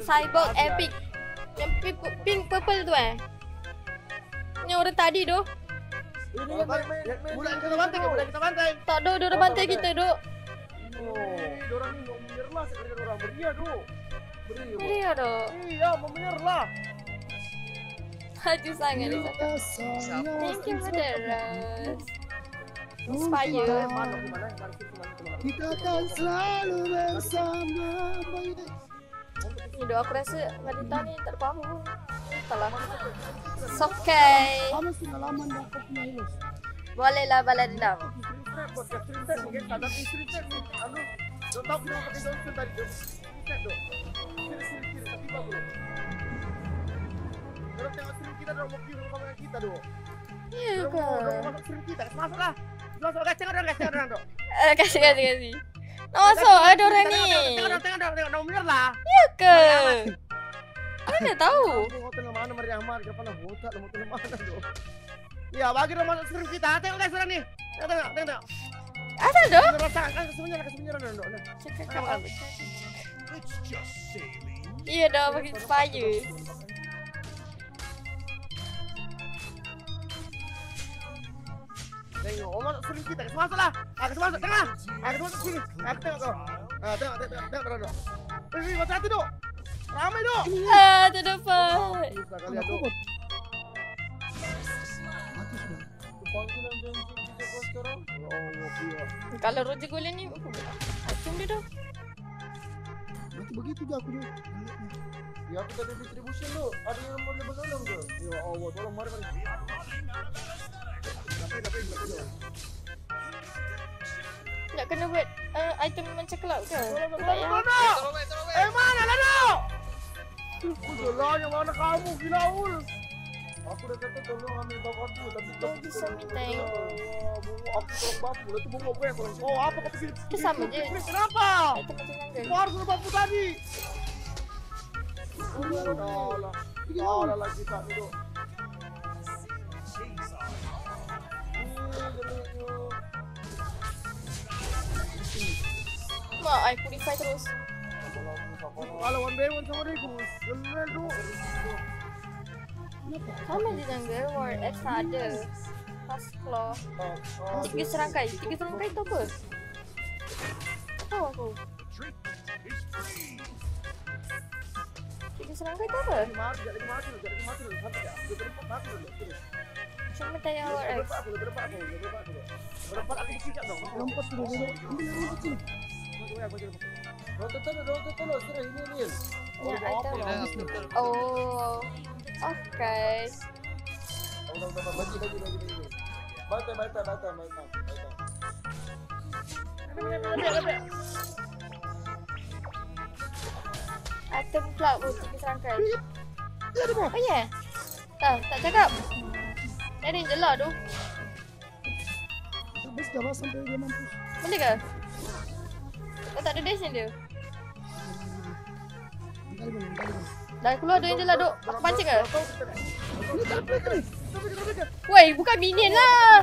Cyborg Epic. Yang pink purple tu Yang orang tadi tu. Budak kita bantai ke? Budak kita bantai. Tak ada, dia orang bantai kita duk. Diorang ni mau menyerlah sekali orang beria duk. Beria duk. Iya, mau menyerlah. Haju sangat dia cakap. Thank you for the rose. Inspire. Kita akan selalu bersama. Ni doa aku rasa wanita ni tak ada apa-apa pun. Entahlah. It's okay. Kamu pengalaman dah kau punya hilus. Bolehlah balas dendam. Ya ke? Masuklah. Masuk kacang orang dok. Kasih. Nak masuk ada orang ni. Tengok nak menyerlah. Ya ke? Mana tahu? Hotel mana Maria Ahmad? Kapan hotel mana dok? Ya, bagi orang masuk serem kita. Tengok guys orang ni. Tengok. Ada dah. Rasakan kesemenyaran dok. Iya dah bagi inspire. Tengok, orang masuk serem kita. Masuklah. Aku masuk tengah. Aku masuk sini. Aku tengok kau. Tengok dok. Macam hati dok. Ramai dok. Tak dapat. Kali ada dok. Kalau Roger Golden ni macam dia dah. Nanti begitu je aku juga. Ya aku tadi distribution tu. Ada yang boleh bertolong ke? Ya Allah, tolong mari. Tapi. Nak kena buat item macam kelab ke? Tak ya. Mana lah dok? Udahlah, yang mana kamu gila ul? Aku dah kata tolong ambil batu tapi kau bisa minta yang aku tolong batu lah tu bunga apa yang tolong. Oh apa kau pergi? Sama je. Kenapa? Item macam mana? Kau harus batu tadi. Alah lagi tak ni dok. Mak, I purify terus. Kalau 1v1 sama dia Gus. Gelal duk. Sama je jungle, War X tak ada. Fast claw. 3 serangkai. 3 serangkai tu apa? Tahu aku. 3 serangkai tu apa? Mati dulu. Mati dulu. Cuma tanya War X. Berapa aku dikicap dong. Lompat sudah ambil kecil. Rotot terus ini. Ya, item. Oh. Okay. Udah bagi. Bata. Item cloud pun 3 serangkai. Ya ada bawah. Oh ya? Tak cakap. Dari je lah tu. Bos dah bas sampai dia mampus. Boleh ke? Kau tak ada dash dia? Dah keluar tu je lah duk. Aku pancing ke? Ini tak boleh kali. Woi, bukan minion lah.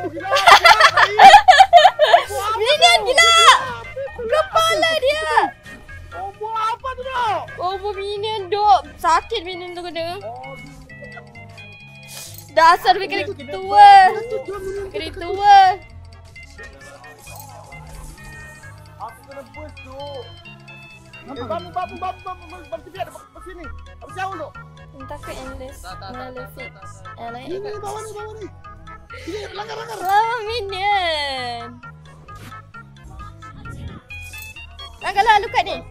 Minion gila. Kepala dia. Combo apa tu dok? Combo minion duk. Sakit minion tu kena. Dasar kena tua. Kena tua. Aku kena bus duk. Bam dia ada sini. Apa jauh dok? Entah ke endless malefic. Ini bawah ni. Ini langgar. Lama minion. Langgarlah lukat ni.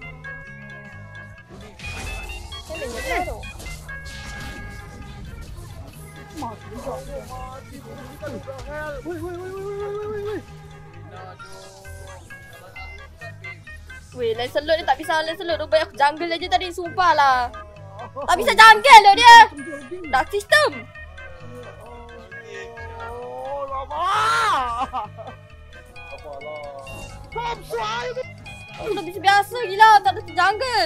Weh, Lancelot ni tak bisa Lancelot tu. Banyak jungle aja tadi, sumpah lah. Tak bisa jungle tu dia. Dark system. Oh, lama. Apalah. Bom suai. Aku tak bisa biasa gila, tak ada jungle.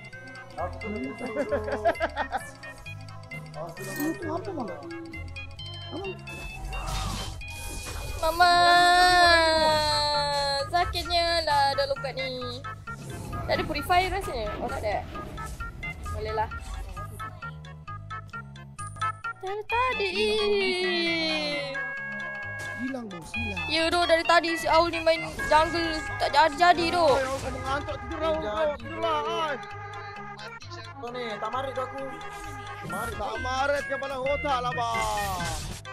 Itu apa mama? Mama, sakitnya lah ada luka ni. Tak ada purifier rasanya? Oh tak ada. Boleh lah. Dari tadi. Hilang bos, hilang. Ya doh, dari tadi si Aul ni main jungle tak jadi doh. Ay, aku mengantuk tidur lah. Tidurlah. Tuh nih, tamarit tuh aku. Tamarit, Tak maret kepala otak lah bang.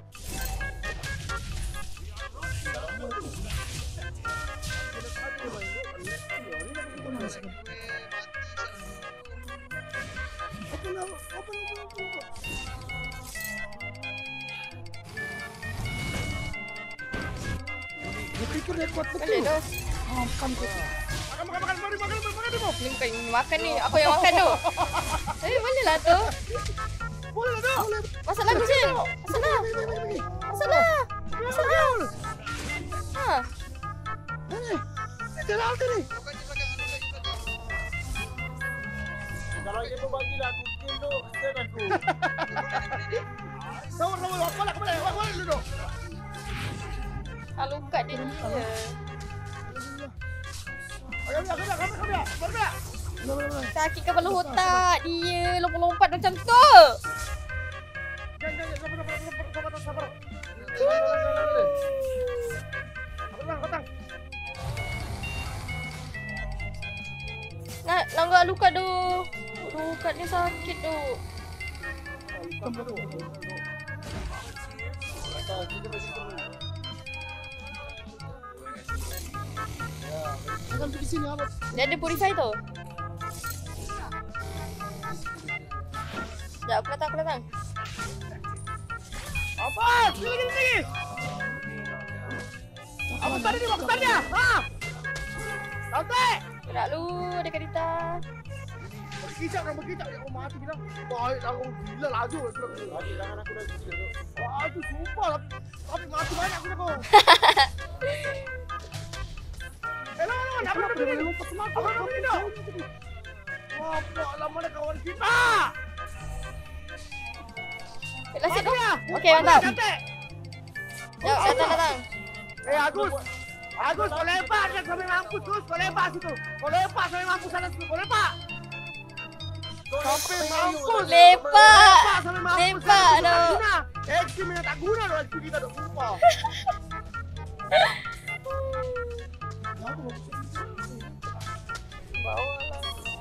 Berpikir dia kuat Boleh betul. doh. Makan tu. Makan, mari bos. Ni bukan makan ni, aku yang makan doh. Boleh lah tu. Boleh lah dah. Masak lagu Sin. Masak lah. Masak lah. Masak lah. Ha. Jalan ni. kalau dia tu bagilah aku kill tu, kesian aku. Sabar, aku balik dulu. Kalau kat dia ni. Ayo, bergerak. Sakit kepala otak dia lompat-lompat macam tu. Jangan, sabar. Batang. Nak langgar luka tu. Luka ni sakit tu. Jangan pergi sini abad. Dia ada purify tu. Sekejap, aku datang. Apa? Lagi. Apa tadi ni? Ha? Santai. Gerak lu, ada kereta. Berkicap. Aku mati bilang. Baik lah, aku gila laju. Lagi tangan aku dah kecil tu. Aduh, sumpah. Tapi mati banyak aku dah. Lawan. Apa Dia lupa semangat. Apa ni dah? Apa lah mana kawan kita? Lasik tu. Okey, mantap. Cantik. Jom, datang. Agus, kau lepak je sampai mampus terus. Kau lepak situ. Kau lepak sampai mampus sana situ. Kau lepak. Sampai mampus. Lepak. Sampai mampus. Lepak tu. XP memang tak guna tu XP kita tu. Sumpah. Bawa lah.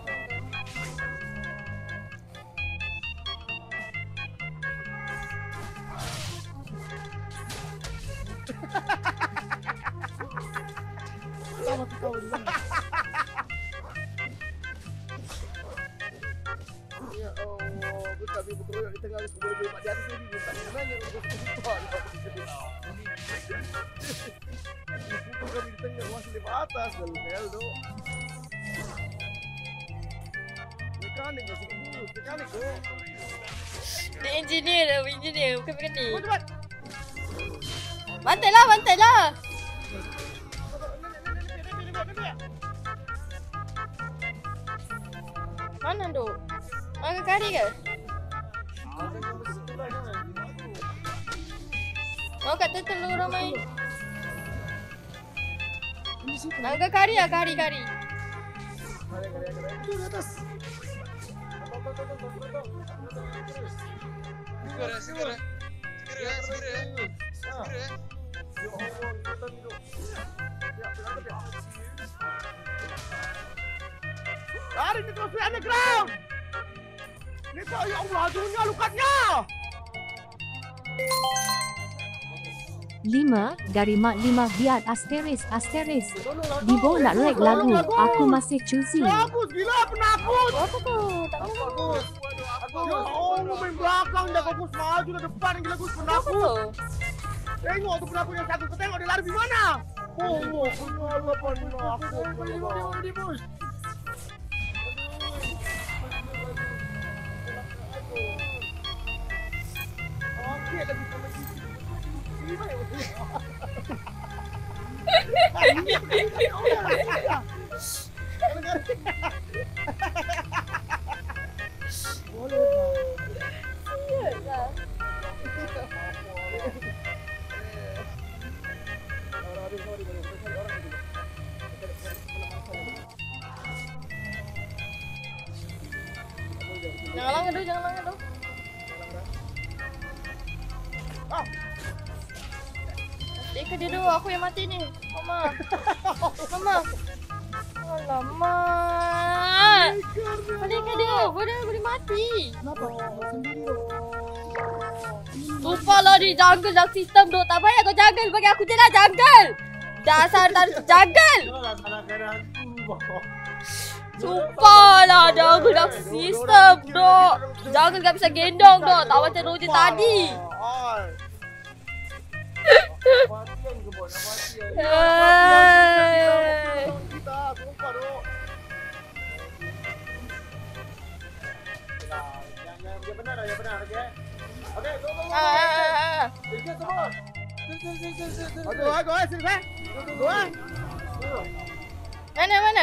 Selamat kau di sana. Ya Allah, bukan dia berkeroyak di tengah aku boleh lepak di atas lagi. Tak kenanya untuk sumpah. Pukul kami di tengah masih lepak atas. Hell tu. Mekanik tu. Dia engineer bukan mekanik. Cepat. Bantai lah. Mana tu? Angkat kari ke? Oh, kat telur ramai. Di situ. Angkat kari lah, kari. Di atas. Segera. Ya Allah, kita ni tu. Lari ni terus underground. Ni tak, ya Allah, dunia lukanya. 5 dari Mak 5 biat asterisk. Dibo nak like lagu, aku masih choosy. Bagus, gila penakut. Apa tu? Tak tahu. Bagus. Ya Allah, main belakang dah bagus, maju dah depan gila Gus Apa penakut. tu? Tengok tu penakut yang satu, kau tengok dia lari di mana? Oh, Allah penakut. Di bos. Okey, lagi sama sini. Sini baik. Boleh bang. Iyalah. Jangan langgar dulu, jangan langgar dulu. Ah, Ikat dia dulu, aku yang mati nih. Mama. Mama. Alamak. Boleh ikat dia, boleh mati. Kenapa? Sendiri dok. Lupa lah di jungle dah sistem duk. Tak payah kau jungle, bagi aku je lah jungle. Dasar jungle. Janganlah salahkan aku. Sumpah lah jungle dah sistem duk. Jungle tak bisa gendong duk. Tak macam Roger tadi. Matian ke bos? Matian. kita, sumpah dok. Ya benar, okey. Okey, go. Tiga semua. Go, sini eh. Go. Mana?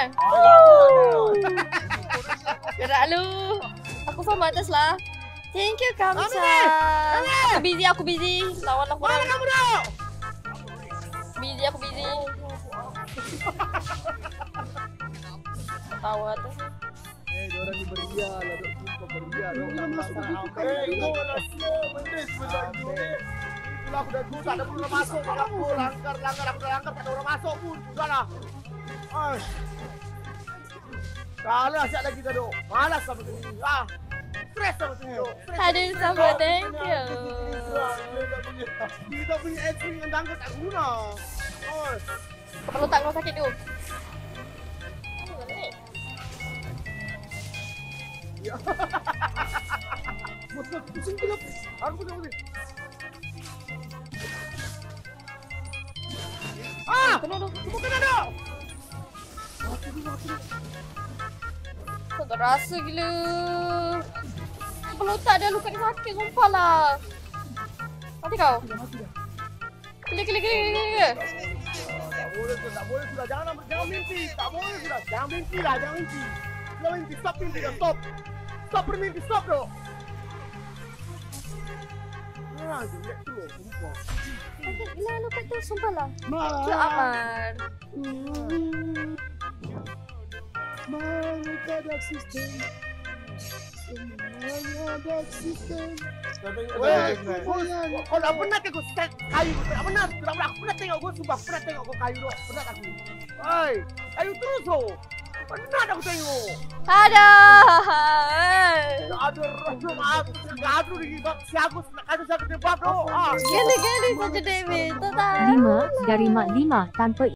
Gerak lu. Aku faham atas lah. Thank you, Kamsa. Aku busy. Lawan aku. Mana kamu dok? Aku busy. Tahu atas. Diorang ni beria lah dok. Sumpah beria dok. Go lah slow, mendis macam tu. Itulah aku dah tak ada orang masuk. Kalau aku langgar, aku dah langgar, tak ada orang masuk pun. Sudahlah. Kalau asyik lagi kita dok. Malas sama sini. Stres sama sini dok. Aduh, sama thank you. Kita punya entry dengan dangkut tak guna. Kepala otak kau sakit tu. Ya. Pusing tu. Aku pusing. Kena tu. Kamu kena dok. Kau tak rasa gila. Kepala otak dia luka ni sakit, sumpah lah. Mati kau. Klik. Tak boleh sudah. Jangan mimpi. Tak boleh sudah. Jangan mimpi lah, jangan mimpi. Jangan mimpi, stop mimpi dah, stop. Stop bermimpi, stop dok. Jelek tu loh, sumpah. Sakit gila luka tu, sumpah lah. Ma. Thank you, Amar. Mereka ada sistem. Semuanya ada sistem. Kau dah pernah ke kau set kayu? Tak pernah. Aku pernah tengok kau, sumpah pernah tengok kau kayu dok. Pernah aku. Hei, kayu terus oh. Pernah aku tengok. Aduh. Aduh, maaf. Gaduh di si aku tebak dok. Geli saja David. Total. 5 dari Mak 5 tanpa